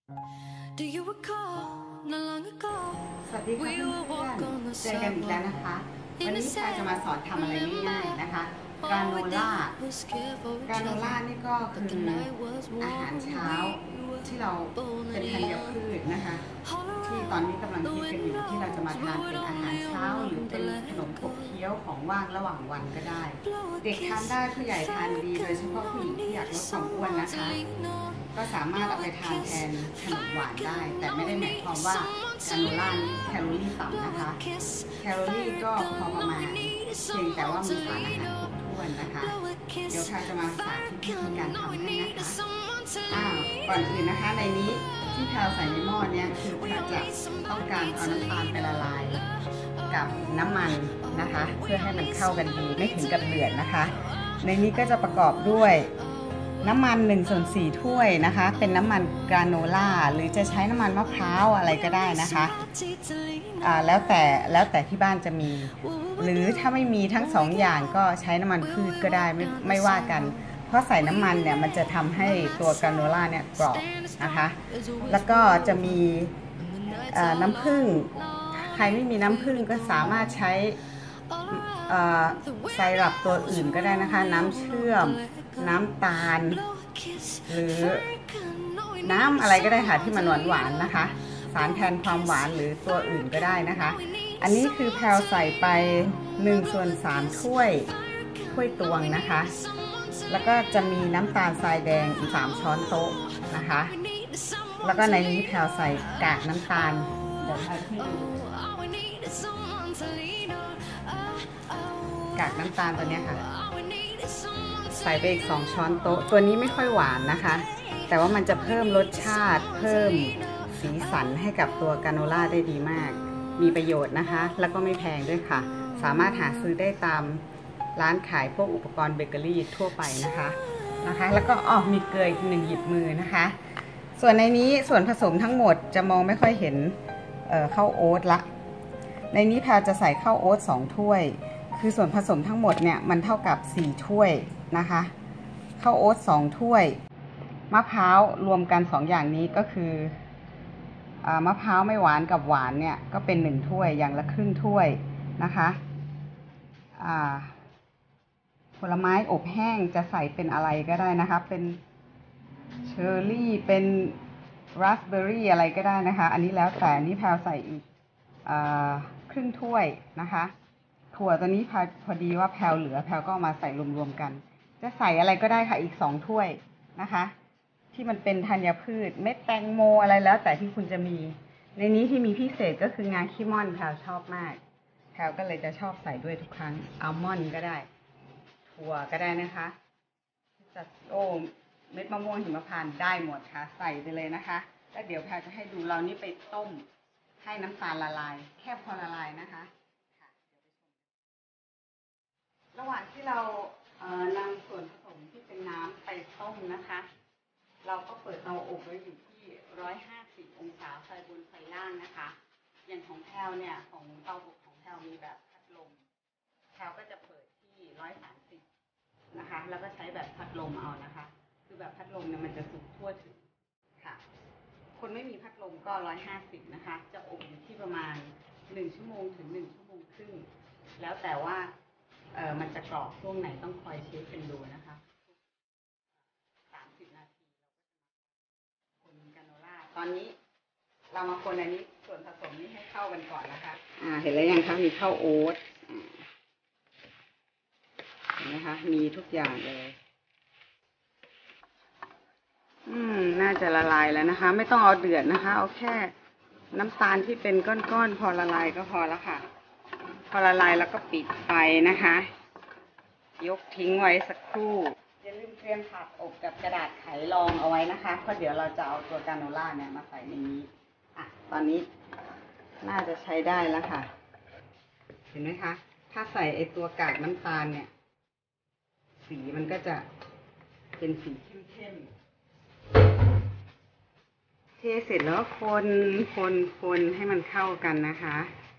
Do you recall not long ago สวัสดีค่ะเพื่อนๆเจอกันอีกแล้วนะคะวันนี้แพรจะมาสอนทำอะไรง่ายๆนะคะกราโนล่านี่ก็คืออาหารเช้าที่เราเป็นธัญพืชนะคะที่ตอนนี้กำลังคิดกันอยู่ที่เราจะมาทานเป็นอาหารเช้าหรือเป็นขนมขบเคี้ยวของว่างระหว่างวันก็ได้เด็กทานได้ผู้ใหญ่ทานดีโดยเฉพาะผู้หญิงที่อยากลดความอ้วนนะคะก็สามารถเอาไปทานแทนขนมหวานได้แต่ไม่ได้หมายความว่ากราโนล่าแคลอรี่ต่ำนะคะแคลอรี่ก็พอประมาณเพียงแต่ว่ามีสารอาหารครบถ้วนนะคะเดี๋ยวแพรจะมาสาธิตวิธีการทำให้นะคะก่อนอื่นนะคะในนี้ที่แพรใส่ในหม้อเนี่ยคือแพรจะต้องการเอาน้ำตาลไปละลายกับน้ำมันนะคะเพื่อให้มันเข้ากันดีไม่ถึงกับเดือดนะคะในนี้ก็จะประกอบด้วยน้ำมัน1/4 ถ้วยนะคะเป็นน้ำมันกราโนล่าหรือจะใช้น้ำมันมะพร้าวอะไรก็ได้นะคะแล้วแต่ที่บ้านจะมีหรือถ้าไม่มีทั้งสองอย่างก็ใช้น้ำมันพืชก็ได้ไม่ว่ากันเพราะใส่น้ำมันเนี่ยมันจะทำให้ตัวกราโนล่าเนี่ยกรอบนะคะแล้วก็จะมีน้ำผึ้งใครไม่มีน้ำผึ้งก็สามารถใช้ไซรัปตัวอื่นก็ได้นะคะน้ำเชื่อมน้ำตาลหรือน้ำอะไรก็ได้ค่ะที่มันหวานนะคะสารแทนความหวานหรือตัวอื่นก็ได้นะคะอันนี้คือแพลใส่ไป1/3 ถ้วยตวงนะคะแล้วก็จะมีน้ำตาลทรายแดงอีก3 ช้อนโต๊ะนะคะแล้วก็ในนี้แพลใส่กากน้ำตาลเดี๋ยวให้ดูกากน้ำตาลตัวนี้ค่ะใส่ไปอีก2 ช้อนโต๊ะตัวนี้ไม่ค่อยหวานนะคะแต่ว่ามันจะเพิ่มรสชาติเพิ่มสีสันให้กับตัวกราโนล่าได้ดีมากมีประโยชน์นะคะแล้วก็ไม่แพงด้วยค่ะสามารถหาซื้อได้ตามร้านขายพวกอุปกรณ์เบเกอรี่ทั่วไปนะคะแล้วก็มีเกลืออีก1 หยิบมือนะคะส่วนในนี้ส่วนผสมทั้งหมดจะมองไม่ค่อยเห็นข้าวโอ๊ตละในนี้แพลจะใส่ข้าวโอ๊ต2 ถ้วยคือส่วนผสมทั้งหมดเนี่ยมันเท่ากับ4 ถ้วยนะคะข้าวโอ๊ต2 ถ้วยมะพร้าวรวมกัน2 อย่างนี้ก็คือมะพร้าวไม่หวานกับหวานเนี่ยก็เป็น1 ถ้วยอย่างละครึ่งถ้วยนะคะผลไม้อบแห้งจะใส่เป็นอะไรก็ได้นะคะเป็นเชอร์รี่เป็นราสเบอร์รี่อะไรก็ได้นะคะอันนี้แล้วแต่นี่แพลใส่อีกครึ่งถ้วยนะคะถั่วตัวนี้พอดีว่าแพลเหลือแพลก็มาใส่รวมๆกันจะใส่อะไรก็ได้ค่ะอีก2 ถ้วยนะคะที่มันเป็นธัญพืชเม็ดแตงโมอะไรแล้วแต่ที่คุณจะมีในนี้ที่มีพิเศษก็คืองาขี้ม่อนแพลชอบมากแพลก็เลยจะชอบใส่ด้วยทุกครั้งอัลมอนด์ก็ได้ถั่วก็ได้นะคะเม็ดมะม่วงหิมพานต์ได้หมดค่ะใส่ไปเลยนะคะแล้วเดี๋ยวแพลจะให้ดูเรานี่ไปต้มให้น้ำตาลละลายแค่พอละลายนะคะระหว่างที่เรานำส่วนผสมที่เป็นน้ำไปต้มนะคะเราก็เปิดเตาอบไว้อยู่ที่150 องศาไฟบนไฟล่างนะคะอย่างของแพลเนี่ยของเตาอบของแพลมีแบบพัดลมแพลก็จะเปิดที่130นะคะแล้วก็ใช้แบบพัดลมเอานะคะคือแบบพัดลมเนี่ยมันจะสูงทั่วถึงค่ะคนไม่มีพัดลมก็150นะคะจะอบอยู่ที่ประมาณ1 ชั่วโมงถึง1 ชั่วโมงครึ่งแล้วแต่ว่ามันจะกรอบช่วงไหนต้องคอยเช็คกันดูนะคะ30 นาทีคนกราโนล่าตอนนี้เรามาคนอันนี้ส่วนผสมนี้ให้เข้ากันก่อนนะคะเห็นแล้วยังคะมีข้าวโอ๊ตเห็นไหมคะมีทุกอย่างเลยน่าจะละลายแล้วนะคะไม่ต้องเอาเดือดนะคะเอาแค่น้ำตาลที่เป็นก้อนๆพอละลายก็พอแล้วค่ะพอละลายแล้วก็ปิดไฟนะคะยกทิ้งไว้สักครู่อย่าลืมเตรียมผักอบกับกระดาษไขรองเอาไว้นะคะเพราะเดี๋ยวเราจะเอาตัวกราโนล่าเนี่ยมาใส่ในนี้ตอนนี้น่าจะใช้ได้แล้วค่ะเห็นไหมคะถ้าใส่ไอตัวกากน้ำตาลเนี่ยสีมันก็จะเป็นสีเข้มๆเทเสร็จแล้วคนให้มันเข้ากันนะคะ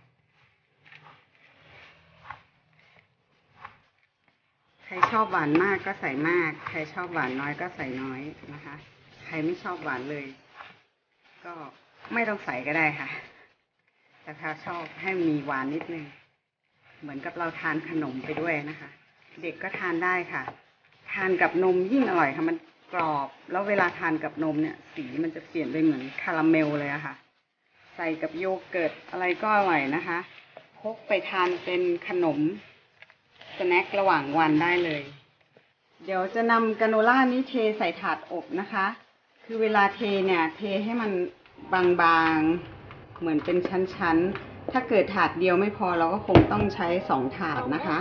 ใครชอบหวานมากก็ใส่มากใครชอบหวานน้อยก็ใส่น้อยนะคะใครไม่ชอบหวานเลยก็ไม่ต้องใส่ก็ได้ค่ะแต่ถ้าชอบให้มีหวานนิดนึงเหมือนกับเราทานขนมไปด้วยนะคะ เด็กก็ทานได้ค่ะทานกับนมยิ่งอร่อยค่ะมันกรอบแล้วเวลาทานกับนมเนี่ยสีมันจะเปลี่ยนไปเหมือนคาราเมลเลยอะค่ะใส่กับโยเกิร์ตอะไรก็อร่อยนะคะพกไปทานเป็นขนมสแน็คระหว่างวันได้เลยเดี๋ยวจะนำกราโนล่านี้เทใส่ถาดอบนะคะคือเวลาเทเนี่ยเทให้มันบางๆเหมือนเป็นชั้นๆถ้าเกิดถาดเดียวไม่พอเราก็คงต้องใช้2 ถาดนะคะ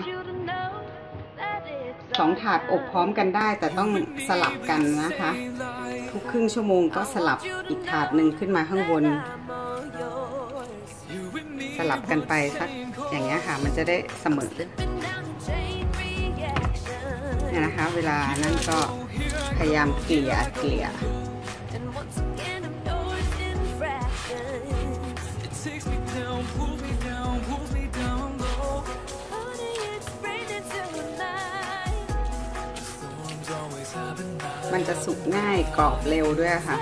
2 ถาดอบพร้อมกันได้แต่ต้องสลับกันนะคะทุกครึ่งชั่วโมงก็สลับอีกถาดหนึ่งขึ้นมาข้างบนสลับกันไปสักอย่างเงี้ยค่ะมันจะได้เสมอเนี่ยนะคะเวลานั้นก็พยายามเกลี่ยมันจะสุกง่ายกรอบเร็วด้วยค่ะ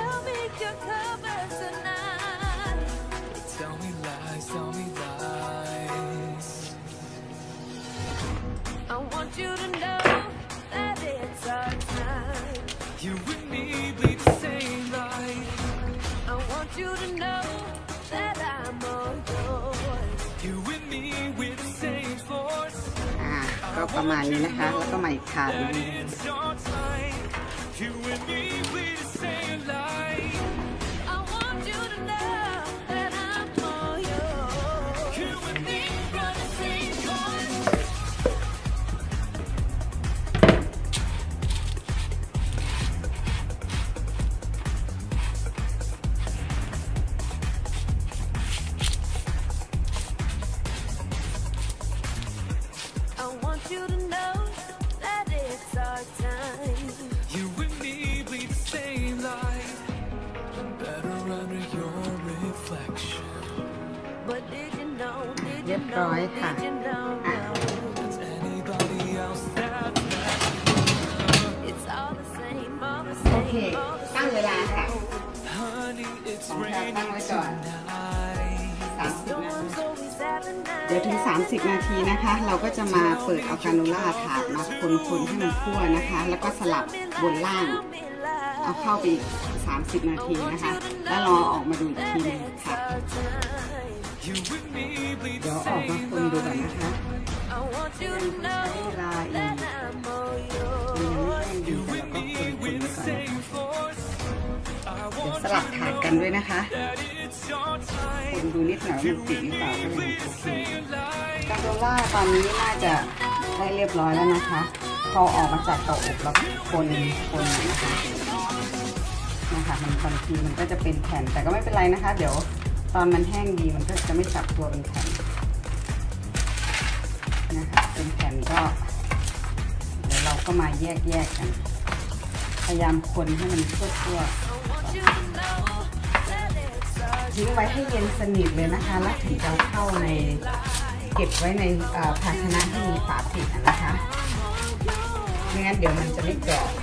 ก็ประมาณนี้นะคะแล้วก็มาอีกถาดนึงเรียบร้อยค่ะโอเคตั้งเวลาค่ะตั้งไว้ก่อน30 นาทีเดี๋ยวถึง30 นาทีนะคะเราก็จะมาเปิดเอากราโนล่าถาดมาคนๆให้มันคั่วนะคะแล้วก็สลับบนล่างเอาเข้าไป30 นาทีนะคะแล้วรอออกมาดูอีกทีนึงค่ะเดี๋ยวออกมาคนดูกันนะคะใช้เวลาอีกยังไม่ดีแต่เราก็คนๆก่อนเดี๋ยวสลับถาดกันด้วยนะคะคนดูนิดหน่อยมันติดหรือเปล่าก็ยังโอเคกราโนล่าตอนนี้น่าจะได้เรียบร้อยแล้วนะคะพอออกมาจากเตาอบแล้วคนนะคะมันบางทีมันก็จะเป็นแผ่นแต่ก็ไม่เป็นไรนะคะเดี๋ยวตอนมันแห้งดีมันก็จะไม่จับตัวเป็นแผ่นนะคะเป็นแผ่นก็เดี๋ยวเราก็มาแยกกันพยายามคนให้มันทั่วทิ้งไว้ให้เย็นสนิทเลยนะคะแล้วถึงจะเข้าในเก็บไว้ในภาชนะที่มีฝาปิดนะคะไม่งั้นเดี๋ยวมันจะไม่กรอบ